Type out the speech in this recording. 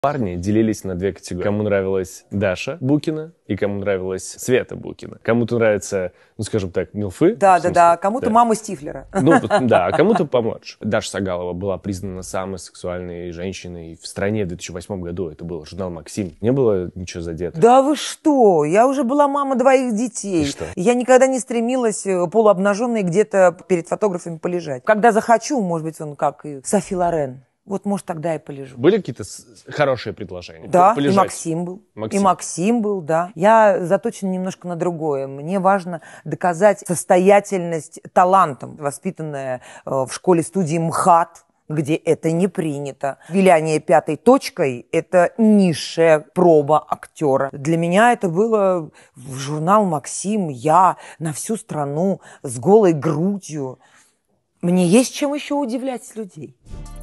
Парни делились на две категории. Кому нравилась Даша Букина и кому нравилась Света Букина. Кому-то нравится, ну, скажем так, милфы. Да. Кому-то мама Стифлера. Ну, да, а кому-то помладше. Даша Сагалова была признана самой сексуальной женщиной в стране в 2008 году. Это был журнал «Максим». Не было ничего задето? Да вы что? Я уже была мама двоих детей. И что? Я никогда не стремилась полуобнаженной где-то перед фотографами полежать. Когда захочу, может быть, он как и Софи Лорен. Вот, может, тогда и полежу. Были какие-то хорошие предложения? Да, Полежать. и Максим был. И Максим был, да. Я заточена немножко на другое. Мне важно доказать состоятельность талантом, воспитанная в школе-студии МХАТ, где это не принято. Виляние пятой точкой – это низшая проба актера. Для меня это было журнал «Максим», я на всю страну с голой грудью. Мне есть чем еще удивлять людей.